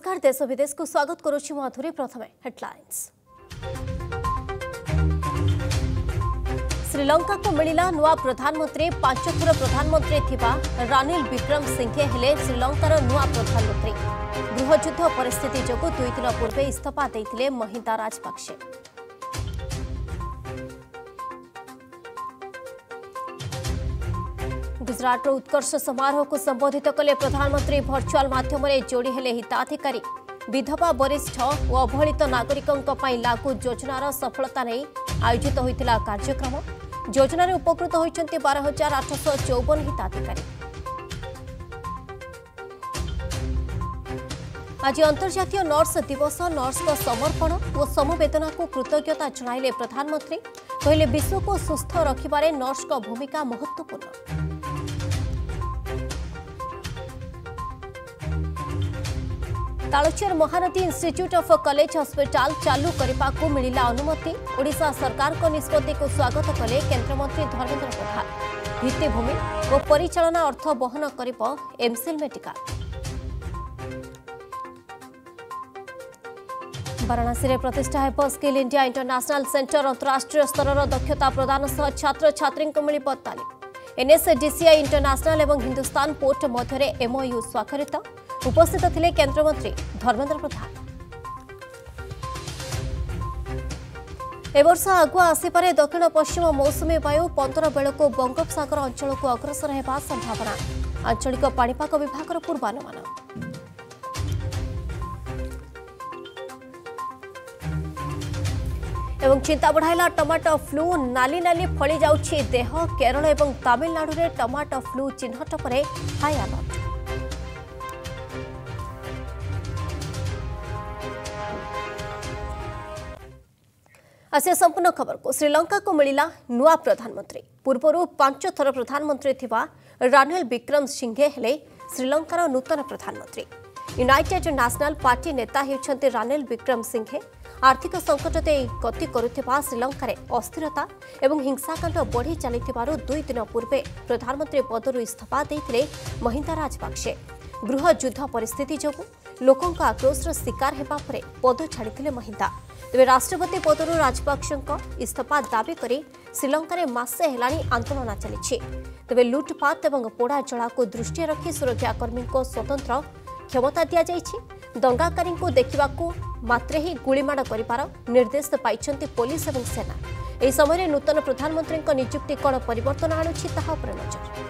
नमस्कार देश विदेश को स्वागत करुछि मधुरी। प्रथमे हेडलाइंस। श्रीलंका को मिलिला नुआ प्रधानमंत्री। 5 थर प्रधानमंत्री थिबा रानिल विक्रमसिंघे हेले श्रीलंकार नुआ प्रधानमंत्री। गृहयुद्ध परिस्थिति जोगु 2 दिन पूर्व इस्तीफा देथिले महिंदा राजपक्षे। गुजरात उत्कर्ष समारोह को संबोधित कले प्रधानमंत्री। भर्चुआल माध्यम जोड़ी हेले हिताधिकारी। विधवा वरिष्ठ और अवहेलित नागरिकों पई लागू योजनार सफलता नहीं आयोजित होइतिला कार्यक्रम। योजनार उपकृत होइचंती 12,854 हिताधिकारी। आज अंतर्जातीय नर्स दिवस। नर्स को समर्पण और समवेदना को कृतज्ञता जणाइले प्रधानमंत्री। कहले विश्व को सुस्थ रखिबारे नर्स को भूमिका महत्वपूर्ण। Talcher Mahanadi institute of college hospital चालू करने को मिला अनुमति। ओडिशा सरकार को निष्पत्ति को स्वागत कले केंद्रमंत्री धर्मेंद्र प्रधान। भित्तिभूमि और परिचालना अर्थ वहन करिब एमसीएल मेडिकल। वाराणसी में प्रतिष्ठा हेब स्किल इंडिया इंटरनेशनल सेंटर। अंतर्राष्ट्रीय स्तर दक्षता प्रदान सह छात्र छात्री को मिल तालीम। एनएसडीसीआई इंटरनेशनल और हिंदुस्तान पोर्ट मध्य एमओयू स्वाक्षरित। उपस्थित थिले केंद्रमंत्री धर्मेंद्र प्रधान। ए वर्ष आगुआ आसीपारे दक्षिण पश्चिम मौसुमी वायु 15 बेलू बंगोपसागर अंचल को अग्रसर होगा संभावना। आंचलिक पाणीपाग विभाग पूर्वानुमान। एवं चिंता बढ़ाइला टमाटो फ्लू। नाली नाली फली जाउछि देह। केरल और तमिलनाडु में टमाटो फ्लू चिन्हट पर हाई अलर्ट। आसिया संपूर्ण खबर को। श्रीलंका को मिलिला नुआ प्रधानमंत्री। पूर्व 5 थर प्रधानमंत्री थिबा रानिल विक्रमसिंघे हेले श्रीलंकार नूतन प्रधानमंत्री। यूनाइटेड नेशनल पार्टी नेता हेउछन्ते रानिल विक्रमसिंघे। आर्थिक संकट दे गति करुथिबा श्रीलंकार अस्थिरता एवं हिंसाकांड बढ़ी चलिथिबारु 2 दिन पूर्वे प्रधानमंत्री पदरु इस्तीफा देथिले महिंदा राजपक्षे। गृह युद्ध परिस्थिति जोगु लोकों आक्रोशर शिकार हेबा परे पद छाड़िथिले महिंदा। तेज राष्ट्रपति पदरु राजपक्षों इस्तीफा दाबी करी श्रीलंकार मासे हेलाणी आंदोलन चली। तेज लुटपाट और पोड़ा जला को दृष्टि रखी सुरक्षाकर्मी को स्वतंत्र क्षमता दि जाइछि। दंगाकारी को देखा मात्रे ही गुलीमाड़ कर निर्देश पाइछन्ति पुलिस और सेना। यह समय नूतन प्रधानमंत्री नियुक्ति कौन परिवर्तन आणुछि ताहा उपर नजर।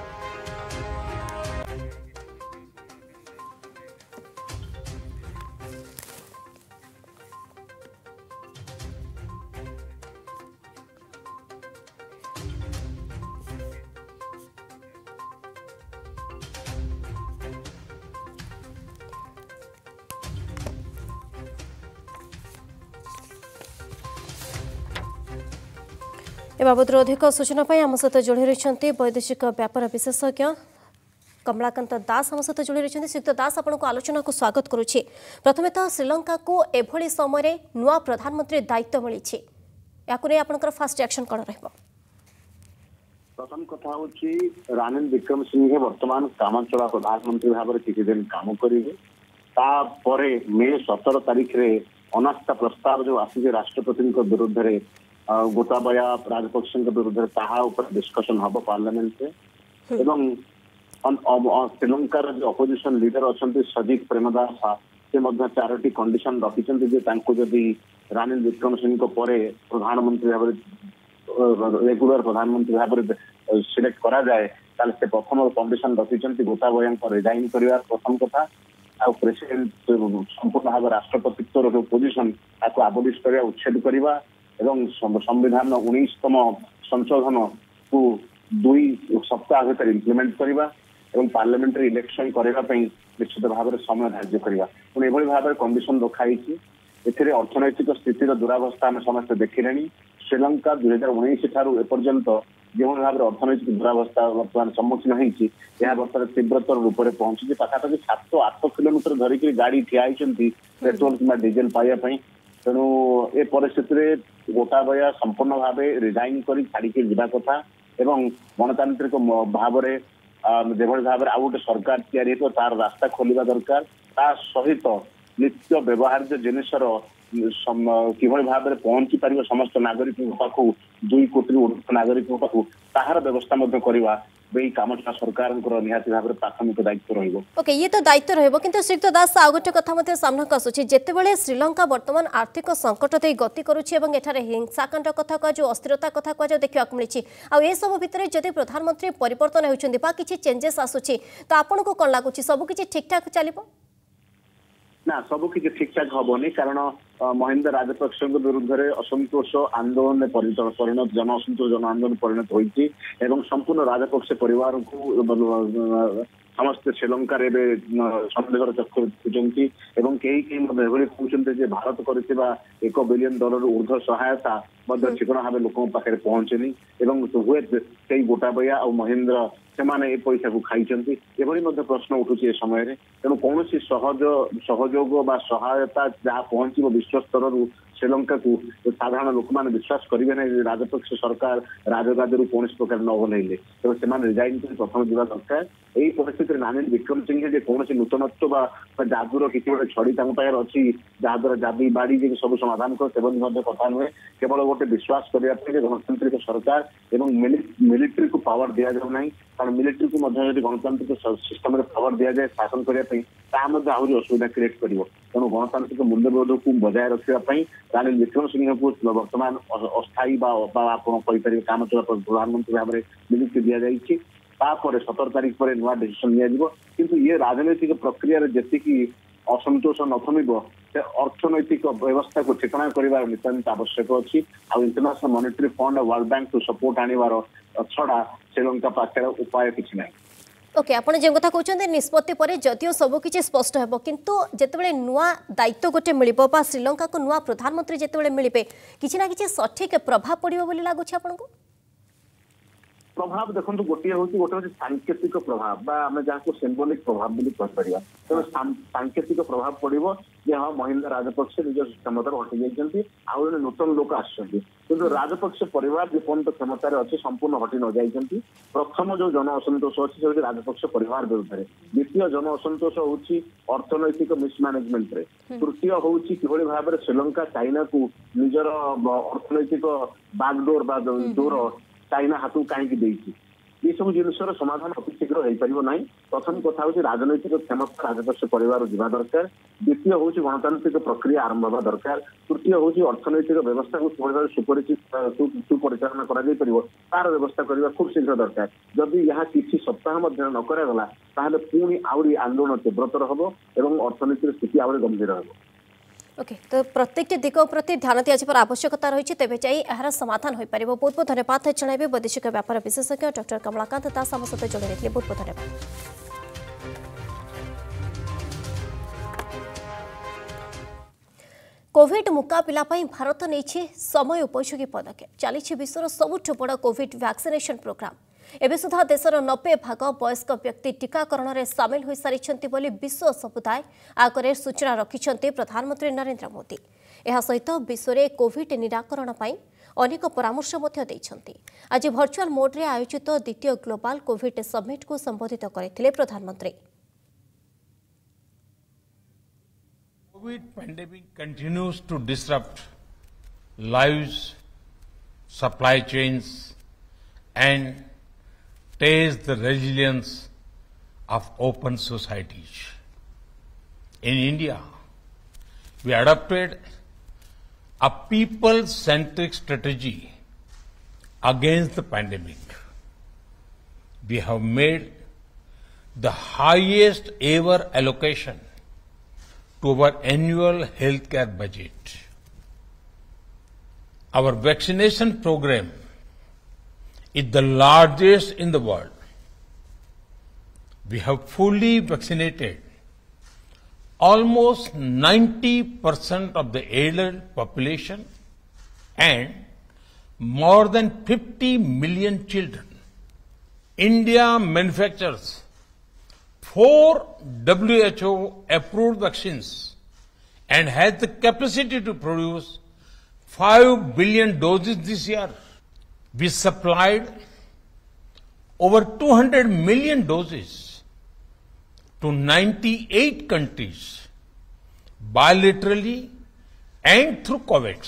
ए बाबद अधिक सूचना आम सहित जोड़ी रही वैदेशिक व्यापार विशेषज्ञ कमलाकांत दास आम सहित जोड़ी रही। श्रीयुक्त दास आपन को आलोचना को स्वागत करुछि। प्रथमे तो श्रीलंका को एभली समय नुआ प्रधानमंत्री दायित्व मिली आपनकर फास्ट रिएक्शन कौन रहिबो? प्रथम कथा होछि रानिल विक्रमसिंघे वर्तमान कामचला प्रधानमंत्री भाव में किसी दिन काम करेंगे। तापरे मे 17 तारिख रे अनास्था प्रस्ताव जो आसी राष्ट्रपति विरुद्ध रे गोटाबाया राजपक्ष विरुद्ध डिस्कसन हम पार्लियामेंट से। एवं श्रीलंकार जो अपोजिशन लीडर अच्छा सजित प्रेमदास से 4टी कंडीशन रखिंट जदि रानिल विक्रमसिंह प्रधानमंत्री भाव रेगुलर प्रधानमंत्री भाव में सिलेक्ट करा जाए से प्रथम कंडीशन रखिंट गोटाबाया रिजाइन कर प्रथम कथा। प्रेसिडेंट संपूर्ण भाव राष्ट्रपति जो पोजिशन आबोलिश कर उच्छेद करवा एवं संविधान 19तम संशोधन को 2 सप्ताह भीतर इम्प्लीमेंट करवा एवं पार्लियामेंट्री इलेक्शन करने निश्चित भाव में समय धार्य करवा। पुणी एभली भाव में कंडीशन रखाई। अर्थनैतिक स्थितिर दुरावस्था आम समस्त देखिले। श्रीलंका 2019 ठारू एपर्यंत जो भाव में अर्थनैतिक दुरावस्था बर्तमान सम्मुखीन होती बर्तमान तीव्रतर रूप में पहुंची। पाखापाखि 7-8 किलोमीटर धरिक गाड़ी ठिया पेट्रोल कि डीजेल पाइबापी। तेणु ए परिस्थिति गोटाबाया संपूर्ण भाव रिजाइन कर छाड़ी जा कथा एवं गणतांत्रिक भाव में जो भाव में आउ गोटे सरकार तैयारी तार रास्ता खोलिबा दरकार। ता सहित नित्य व्यवहार्य जिनसर किभଳି भाବରେ ପହଞ୍ଚି ପାରିବ ସମସ୍ତ ନାଗରିକଙ୍କ ପାଖକୁ 2 କୋଟି ଊର୍ଦ୍ଧ୍ୱ ନାଗରିକଙ୍କ ପାଖକୁ ତାହାର ବ୍ୟବସ୍ଥା ମଧ୍ୟ କରିବା এই কামটা সরকারଙ୍କର ନିହାତି ଭାବରେ ପ୍ରାଥମିକ ଦାୟିତ୍ୱ ରହିବ। ओके ये तो दायित्व रहबो किंतु श्रीयुक्त दास आ गोटे कथा मते सामना आसुछि जेतेबेले श्रीलंका वर्तमान आर्थिक संकट दे गति करूछि एवं एठारे हिंसाकांड कथा को जो अस्थिरता कथा को जो देखिया मिलिछि आ ए सब भितरे जदि प्रधानमंत्री परिवर्तन होउछन्ति बा किछि चेंजेस आसुछि तो आपन को कोन लागुछि सब किछि ठीक ठाक चलिबो ना सब किसी ठीक ठाक हेनी कारण महेंद्र राजपक्ष विरुद्ध में असंतोष आंदोलन परिणत जन असंतोष जन आंदोलन परिणत होती संपूर्ण राजपक्ष परिवार को समस्ते श्रीलंकार सन्देह चक्षु देखुंती कहते भारत कर $1 बिलियन ऊर्ध्व सहायता ठिकना भाव लोक पाखे पहुंचनी हुए से गोटाबया और महेंद्र से पैसा को खाई प्रश्न उठू ए समय तेणु कौन सहयोग सहायता जहाँ पहुंचो विश्व स्तर श्रीलंका को साधारण लोक मैंने विश्वास करेंगे ना राजपक्ष सरकार राजगादी कौन प्रकार न बनइले तेज से रिजाइन कर प्रथम जावा दरकार यही परिस्थिति रानिल विक्रमसिंघे कौन नूतनत्व जादूर किसी गोटे छड़ी अच्छी जहाद्वारा जादू बाड़ी जी सब समाधान कर कथा नुहे केवल गोटे विश्वास करने गणतांत्रिक सरकार एवं मिलिट्री को पावर दि जाऊना कारण मिलिट्री को गणतांत्रिक सिस्टम पावर दि जाए शासन करने आहरी असुविधा क्रिएट कर तेणु गणतांत्रिक मूल्यबोध को बजाय रखापी रानिल विक्रमसिंघे को बर्तमान अस्थायी आपरे कामचला प्रधानमंत्री भाव में नियुक्ति दि जाइए 17 तारीख पर नुआ डिसीजन किंतु ये राजनैतिक प्रक्रिया जी असंतोष न थमिब से अर्थनैतिक व्यवस्था को ठिकाना कर नितांत आवश्यक अच्छी इंटरनेशनल मॉनेटरी फंड और वर्ल्ड बैंक टू सपोर्ट आनिबार छड़ा श्रीलंका पाखे उपाय किसी ना ओके आपण जे कथा कहते निष्पत्ति पर जदियो सबकि स्पष्ट हो किंतु जितेबाला नुआ दायित्व गोटे मिलिबो बा श्रीलंका को नुआ प्रधानमंत्री जितेबाला मिलिबे किछि ना किछि सठिक प्रभाव पड़िबो बोली लागुछि आपनको प्रभाव देखो गोटे हूँ गोटे सांकेतिक प्रभाव आम जहाँ सिम्बोलिक प्रभाव कहीपर तेणु सांकेतिक प्रभाव पड़ो जे हाँ महेंद्र राजपक्ष निज क्षमतार हटि जाइए आउ जन नूतन लोक आसुँच राजपक्ष परिवार जेपर्यंत क्षमतार अच्छे संपूर्ण हटि न जाइए प्रथम जो जन असंतोष अच्छी से राजपक्ष परिवार विरुद्ध में द्वितीय जन असंतोष हूँ अर्थनैतिक मिसमानेजमेंट तृतीय हूँ कि भाव में श्रीलंका चाइना को निजर अर्थनैतिक बागडोर डोर चाइना हाथ कहीं ये सब जिनसर समाधान अति शीघ्र हो पार ना प्रथम कथा हूँ राजनैतिक क्षमता राजपक्ष परिवार जावा दरकार द्वितीय हूँ गणतांत्रिक प्रक्रिया आरंभ हवा दरकार तृतीय हूँ अर्थनैतिक व्यवस्था को सुपरिचालना तार व्यवस्था करने खूब शीघ्र दरकार जदि यहाँ किसी सप्ताह न करागला पुणी आहरी आंदोलन तीव्रतर हम और अर्थनैतिक स्थिति आहरी गंभीर हम ओके तो प्रत्येक दिग प्रति ध्यान दिया आवश्यकता रही तेज यार समाधान हो पार बहुत बहुत धन्यवाद जन वैदेशिक व्यापार विशेषज्ञ डॉक्टर कमलाकांत दास आम सहित जोड़ी रही बहुत बहुत धन्यवाद। कोविड मुकाबला भारत नहीं समय उपयोगी पदक्षेप चली विश्वर सबुठ बड़ कोविड वैक्सीनेशन प्रोग्राम एवं सुधा देशर 90 भाग वयस्क व्यक्ति टीकाकरण में सामिल हो सारी विश्व समुदाय आगे सूचना रखिंट प्रधानमंत्री नरेंद्र मोदी। यह सहित विश्व में कोविड निराकरण अनेक परामर्श आज वर्चुअल मोड्रे आयोजित द्वितीय ग्लोबल कोविड समिट को संबोधित करते प्रधानमंत्री। COVID pandemic continues to disrupt lives, supply chains, and test the resilience of open societies. In India, we adopted a people-centric strategy against the pandemic. We have made the highest ever allocation to our annual healthcare budget. Our vaccination program is the largest in the world. We have fully vaccinated almost 90% of the adult population and more than 50 million children. India manufactures 4 WHO-approved vaccines and has the capacity to produce 5 billion doses this year. We supplied over 200 million doses to 98 countries bilaterally and through COVAX.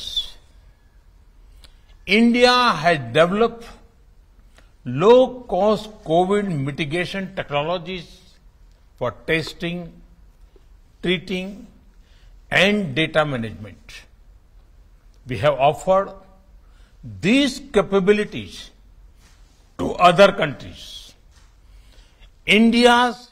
India has developed low-cost COVID mitigation technologies for testing, treating, and data management. We have offered these capabilities to other countries. India's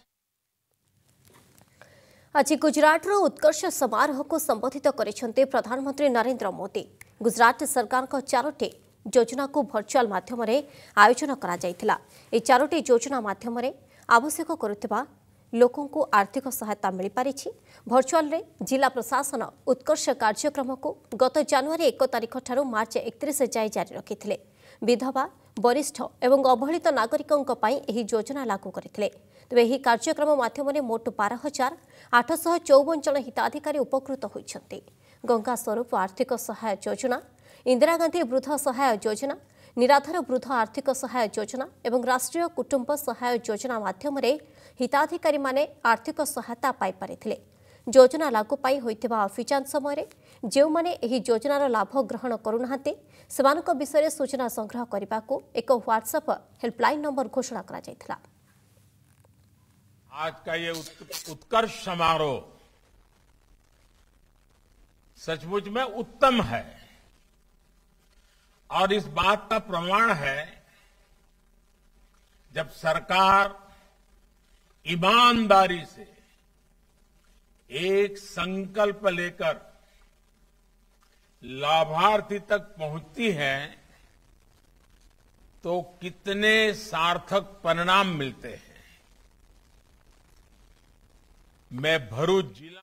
आज गुजरात उत्कर्ष समारोह को संबोधित करिसेंते प्रधानमंत्री नरेंद्र मोदी। गुजरात सरकार को 4टी योजना को virtual माध्यम आयोजन करा जायतिला। ए 4टी योजना माध्यम आवश्यक करुवा लोकों को आर्थिक सहायता मिल पारिछि। वर्चुअल रे जिला प्रशासन उत्कर्ष कार्यक्रम को गत जनवरी 1 तारिख ठारू मार्च 31 जाए जारी रखिथिले। विधवा वरिष्ठ एवं अवहेलित नागरिकों पई एही योजना लागू करथिले। तेबे एही कार्यक्रम माध्यम मोट 12,854 जन हिताधिकारी उपकृत होइछन्ति। गंगा स्वरूप आर्थिक सहाय योजना, इंदिरा गांधी वृद्ध सहाय योजना, निराधार वृद्ध आर्थिक सहाय योजना एवं राष्ट्रीय कुटुंब सहाय योजना माध्यम हिताधिकारी माने आर्थिक सहायता पाई पारिथिले। योजना लागू पाई होइथिबा अभियान समय जो माने एही योजनार लाभ ग्रहण करुनाहांते सेमानक विषय सूचना संग्रह करने को एक व्हाट्सएप हेल्पलाइन नंबर घोषणा करा जायथिला। आज का ये उत्कर्ष समारोह सचमुच में उत्तम है और इस बात का प्रमाण है जब सरकार ईमानदारी से एक संकल्प लेकर लाभार्थी तक पहुंचती है तो कितने सार्थक परिणाम मिलते हैं। मैं भरूच जिला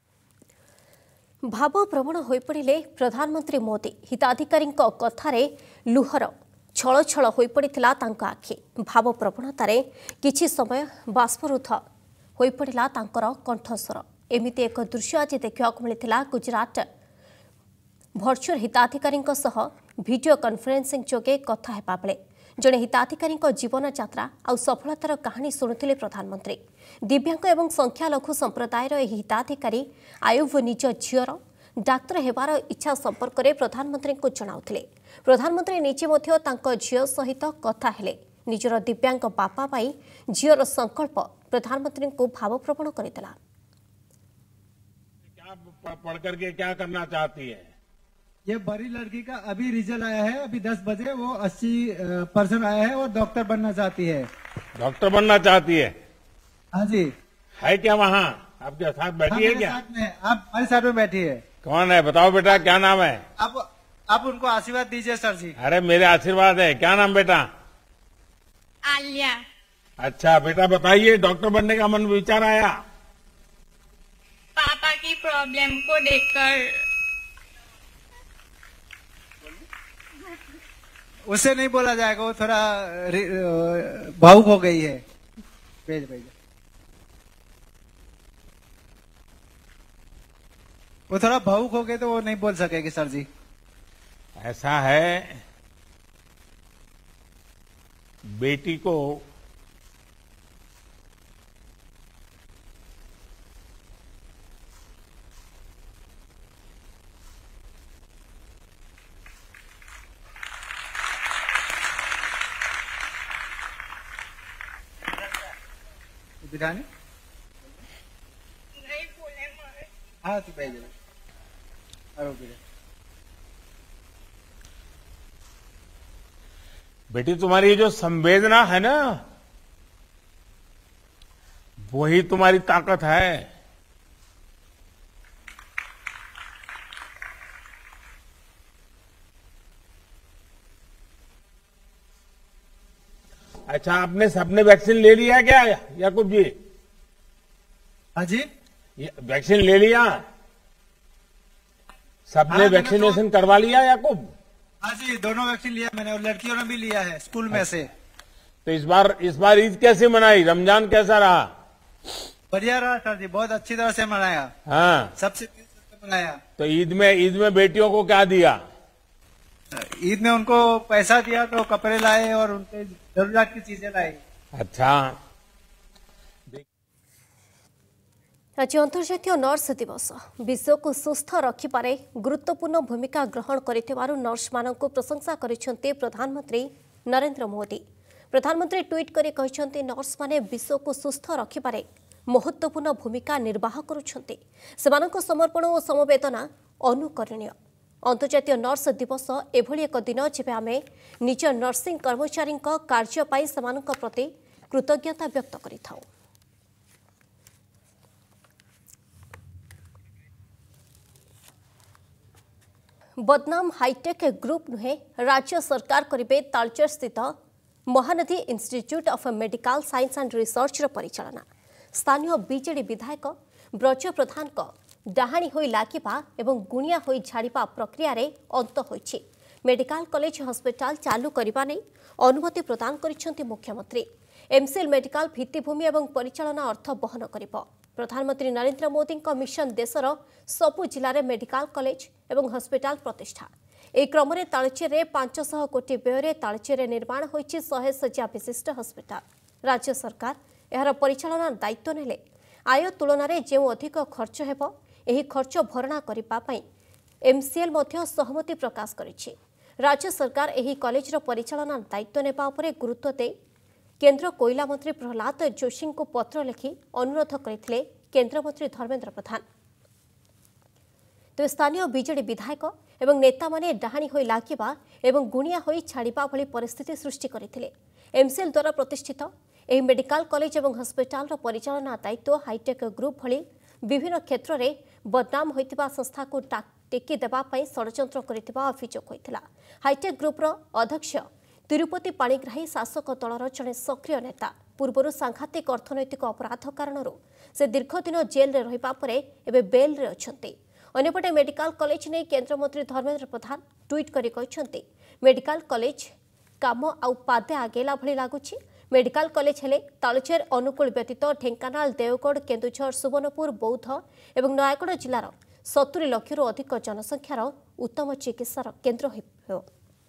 भावप्रवण हो पड़े प्रधानमंत्री मोदी हिताधिकारी कथार लुहर छल छल हो पड़ा आखि। भावप्रवणतार किछि समय बाष्परुद्ध हो पड़ा कंठस्वर। एमिति एक दृश्य आज देखा मिलता गुजरात भर्चुअल हिताधिकारी वीडियो कॉन्फ्रेंसिंग जोगे कथा हेबा बेले जड़े हिताधिकारी जीवन यात्रा और सफलतार कहानी शुणुले प्रधानमंत्री। दिव्यांग एवं संख्यालघु संप्रदायर यह हिताधिकारी आयुब निज झीर डाक्तर हेबार इच्छा संपर्क में प्रधानमंत्री को जनाउथिले। प्रधानमंत्री निजे झील सहित कथा हेले। निजर दिव्यांग बापा पाई झीर संकल्प प्रधानमंत्री को भावप्रवण करदेला। क्या पढ़ करके क्या करना चाहती है? ये बड़ी लड़की का अभी रिजल्ट आया है। अभी 10 बजे वो 80% आया है और डॉक्टर बनना चाहती है। डॉक्टर बनना चाहती है? हाँ जी। है क्या वहाँ आपके साथ बैठी है क्या? साथ में आप हमारे साथ में बैठी है। कौन है बताओ बेटा, क्या नाम है? आप उनको आशीर्वाद दीजिए सर जी। अरे मेरे आशीर्वाद है। क्या नाम बेटा? आलिया। अच्छा बेटा बताइए, डॉक्टर बनने का मन विचार आया? पापा की प्रॉब्लम को देखकर। उससे नहीं बोला जाएगा, वो थोड़ा भावुक हो गई है। भेज वो थोड़ा भावुक हो गए तो वो नहीं बोल सकेगी सर जी। ऐसा है, बेटी को बिठाने नहीं बोले मारे। हाँ तो भेज बेटी तुम्हारी जो संवेदना है ना, वही तुम्हारी ताकत है। अच्छा आपने सबने वैक्सीन ले लिया क्या याकूब जी? हाँ जी। वैक्सीन ले लिया? सबने वैक्सीनेशन करवा लिया याकूब? हाँ जी, दोनों वैक्सीन लिया मैंने और लड़कियों ने भी लिया है स्कूल में से। तो इस बार ईद कैसे मनाई? रमजान कैसा रहा? बढ़िया रहा सर जी, बहुत अच्छी तरह से मनाया। हाँ सबसे मनाया। तो ईद में बेटियों को क्या दिया? ईद में उनको पैसा दिया तो कपड़े लाए और उनके जरूरत की चीजें लाई। अच्छा। आज अंतर्जातीय नर्स दिवस। विश्व को सुस्थ रखिबारे गुरुत्वपूर्ण भूमिका ग्रहण करिथिबारु नर्स मानकु प्रशंसा करिसेंते प्रधानमंत्री नरेंद्र मोदी। प्रधानमंत्री ट्वीट करी कहिसेंते नर्स माने विश्व को सुस्थ रखिबारे महत्वपूर्ण भूमिका निर्वाह करुछंते। सेमानक समर्पण और समवेदना अनुकरणीय। अंतर्जातीय नर्स दिवस एभली एक दिन जेबे आमे निज नर्सिंग कर्मचारी कार्य पाई सेमानक प्रति कृतज्ञता व्यक्त करिथाउ। बदनाम हाईटेक ग्रुप नुहे राज्य सरकार करिबे तालचेर स्थित Mahanadi institute of medical science and research परिचालना। स्थानीय बीजेडी विधायक ब्रज प्रधान डाहाणी होई लागिबा एवं गुणिया होई झाड़िबा प्रक्रिया रे अंत होईछि। मेडिकल कॉलेज हॉस्पिटल चालू करबा नै अनुमति प्रदान करिसेंति मुख्यमंत्री। एमसीएल मेडिकल भित्तिभूमि एवं परिचालना अर्थ बहन करिब। प्रधानमंत्री नरेंद्र मोदी मिशन देशर सबु जिले में मेडिकल कॉलेज एवं हॉस्पिटल प्रतिष्ठा। एक क्रम में तालचेर 500 कोटी व्यय तालचेर निर्माण होईछि 100 शଯ୍या विशिष्ट हॉस्पिटल। राज्य सरकार यार परिचालना दायित्व नेले आय तुलन में जो अधिक खर्च हेबो एही खर्च भरणा करिबा पई एमसीएल मध्य सहमति प्रकाश करिछि। राज्य सरकार एही कॉलेजर परिचालना दायित्व नेबा उपरे गुरुत्व दे केंद्र कोयला मंत्री प्रहलाद जोशी को पत्र लिखि अनुरोध करथिले केंद्र मंत्री धर्मेंद्र प्रधान। तो स्थानीय बीजेडी विधायक एवं नेता माने डाहाणी होई लागिबा एवं गुणिया होई छाड़िबा भली परिस्थिति सृष्टि करथिले। एमसीएल द्वारा प्रतिष्ठित एही मेडिकल कॉलेज एवं हॉस्पिटल परिचालना दायित्व हाईटेक ग्रुप भली विभिन्न क्षेत्र में बदनाम होइतिबा संस्था को टेकी देबा पई षडयंत्र करथिबा अभियोग होइतिला। हाईटेक ग्रुप अध्यक्ष तिरुपति पाणिग्राही शासक दलर जड़े सक्रिय नेता। पूर्वर सांघातिक अर्थनैतिक अपराध कारणरू से दीर्घ दिन जेल रे रहिबा परे एबे बेल रे अछंती। अन्यपटे मेडिकल कॉलेज ने केंद्र मंत्री धर्मेंद्र प्रधान ट्वीट करी कहछंती मेडिकल कॉलेज काम आउ पादे आगेला भली लागुछि। मेडिकल कॉलेज हेले तालचेर अनुकूल व्यतीत ढेंकानाल देवगढ़ केन्दुझर सुवर्णपुर बौद्ध एवं नयागढ़ जिलार 70 लाख अधिक जनसंख्यार उत्तम चिकित्सार केन्द्र हो।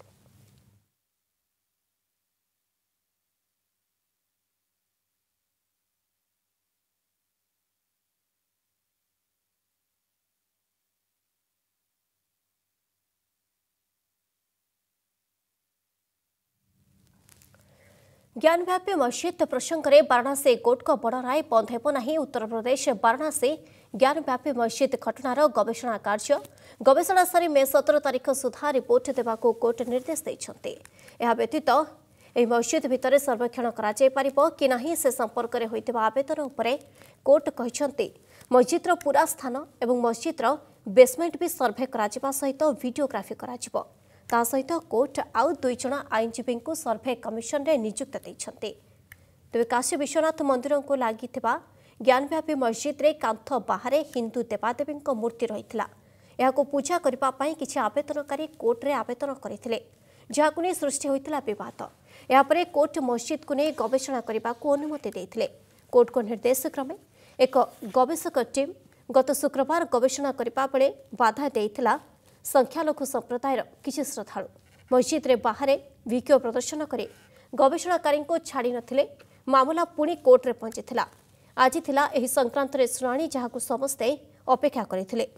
ज्ञानव्यापी मस्जिद प्रसंग में वाराणसी कोर्ट को बड़ राय बंद हेब नहीं। उत्तर प्रदेश वाराणसी ज्ञानव्यापी मस्जिद घटनार गवेषणा कार्य गवेषणा सारी मे 17 तारिख सुधा रिपोर्ट देवाक कोर्ट निर्देश देइछन्ते। एहा व्यतीत एही मस्जिद भितर सर्वेक्षण कराଯାଇ पारिबो कि नाही से संपर्क में होइतिबा आवेदन उपरे कोर्ट कहिछन्ते मस्जिदर पूरा स्थान एवं मस्जिदर बेसमेंट भी सर्वे कराଯିबा सहित वीडियोग्राफी कराजिबो। ता सहित कोर्ट आउ 2 जण आईनजीवी को सर्वे कमिशन रे नियुक्त देइछन्ते। तेबे काशी विश्वनाथ मंदिर को लागिथिबा ज्ञानव्यापी मस्जिद रे कांथ बाहरे हिंदू देवादेवी मूर्ति रहिथिला। एहाको पूजा करिबा पई किछि आवेदनकारी कोर्ट रे आवेदन करिथिले जाहाकु नै सृष्टि होइतिला विवाद। एहा परे कोर्ट मस्जिद को नै गवेषणा करिबा को अनुमति देइथिले। कोर्ट को निर्देश क्रमे एक गवेषक टीम गत शुक्रवार गवेषणा करिबा बेले बाधा देइथिला। संख्यालघु संप्रदायर किसी श्रद्धालु मस्जिद रे बाहर वीडियो प्रदर्शन करे गवेषणाकारी को छाड़ी नथिले। मामला पुणी कोर्ट रे पहुंचीथिला। आज थिला एही संक्रांत रे सुनानी जहाकु समस्ते अपेक्षा करिथिले।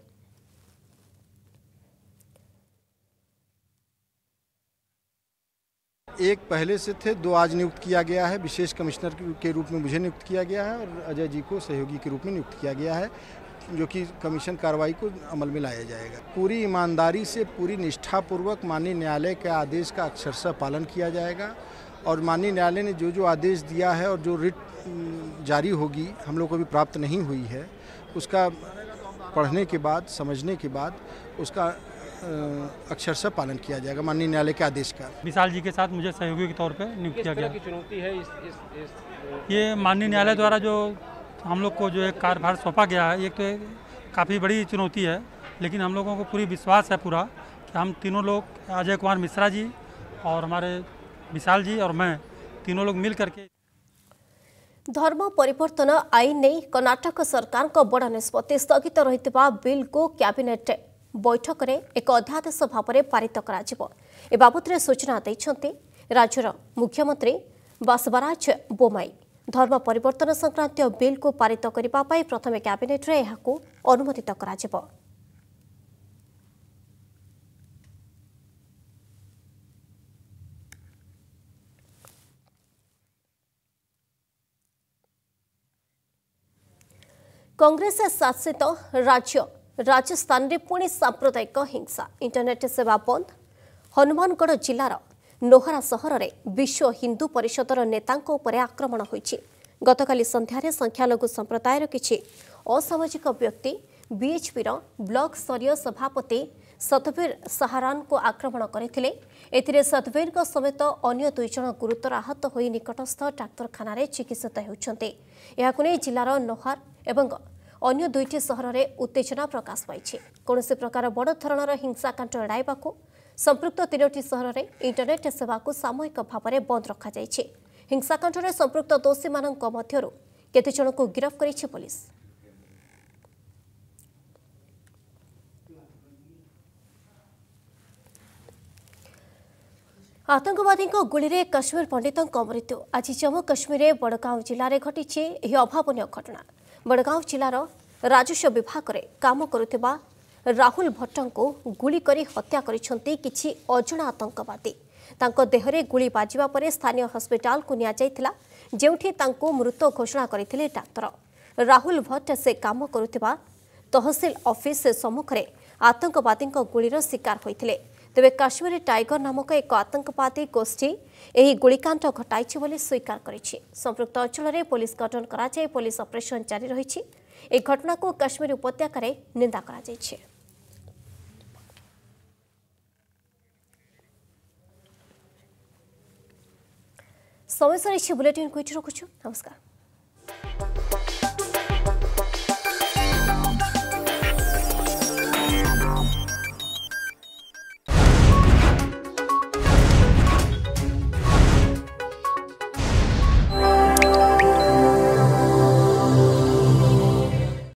एक पहले से थे, 2 आज नियुक्त किया गया है। विशेष कमिश्नर के रूप में मुझे नियुक्त किया गया है और अजय जी को सहयोगी के रूप में नियुक्त किया गया है, जो कि कमीशन कार्रवाई को अमल में लाया जाएगा। पूरी ईमानदारी से पूरी निष्ठापूर्वक माननीय न्यायालय के आदेश का अक्षरशः पालन किया जाएगा और माननीय न्यायालय ने जो आदेश दिया है और जो रिट जारी होगी हम लोग को भी प्राप्त नहीं हुई है, उसका पढ़ने के बाद समझने के बाद उसका अक्षरशः पालन किया जाएगा माननीय न्यायालय के आदेश का। विशाल जी के साथ मुझे सहयोगी के तौर पे नियुक्त किया गया। किस तरह की चुनौती है ये माननीय न्यायालय द्वारा जो हम लोग को जो एक कार्यभार सौंपा गया है, एक तो काफ़ी बड़ी चुनौती है, लेकिन हम लोगों को पूरी विश्वास है पूरा कि हम तीनों लोग, अजय कुमार मिश्रा जी और हमारे विशाल जी और मैं, तीनों लोग मिल करके धर्म परिवर्तन आईन नहीं कर्नाटक सरकार को बड़ निष्पत्ति स्थगित रहितबा बिल को कैबिनेट बैठक में एक अध्यादेश भाव में पारित कराजिबो। ए बाबद सूचना दैछन्ते राज्यर मुख्यमंत्री बसवराज बोमाई। धर्म परिवर्तन संक्रांतीय बिल को पारित करने पाई प्रथम कैबिनेट रे एहाकू अनुमोदित कराजिबो। कांग्रेस शासित राज्य राजस्थान में पुणी सांप्रदायिक हिंसा इंटरनेट सेवा बंद। हनुमानगढ़ जिलार नोहरा सहर में विश्व हिंदू परिषदर नेतांको उपरे आक्रमण होइछि। गतकाली संध्यारे संख्यालघु संप्रदायर किछि असामाजिक व्यक्ति बीएचपी ब्लॉक स्तरीय सभापति सतवीर सहारान को आक्रमण करथिले। एथिरे सतवीर समेत अन्य 2 जन गुरुतर आहत होई निकटस्थ डाक्तरखाना रे चिकित्सित हेउछन्ते। एहाकु नै जिलार नोहार एवं अन्य 2टी सहर में उत्तेजना प्रकाश पाई। कौन प्रकार बड़ धरणर हिंसाकांड एड़ाइबाकू संपृक्त 3टी सहर में इंटरनेट सेवा को सामूहिक भाव में बंद रखा जाइछि। हिंसाकांड में संपृक्त दोषी मानक मध्यरु केते जन को गिरफ्त करिछि पुलिस। आतंकवादी गुली काश्मीर पंडितों मृत्यु आज जम्मू काश्मीर बड़गांव जिले में घटी अभावन घटना। बड़गांव जिलार राजस्व विभाग में काम करुवा राहुल भट्ट को गुली करी हत्या करिसेंती किछि अजଣା आतंकवादी। तांको देहरे गुली बाजिबा परे स्थानीय हस्पिटाल को निया जायतिला, जेउठी तांको मृत घोषणा करथिले डाक्टर। राहुल भट्ट से काम करुवा तहसील ऑफिस सम्मुख में आतंकवादी गुलीर शिकार होइथिले। तेबे काश्मीर टाइगर नामक एक आतंकवादी गोष्ठी एही गुलिकांड घटाइछि बोली स्वीकार करिछि। संपृक्त अंचल में पुलिस गठन कराଯାई पुलिस ऑपरेशन जारी रहिछि। एक घटना को काश्मीर उपत्यका रे निंदा करा जाइछि। समय सरी बुलेटिन को रखुछु। नमस्कार।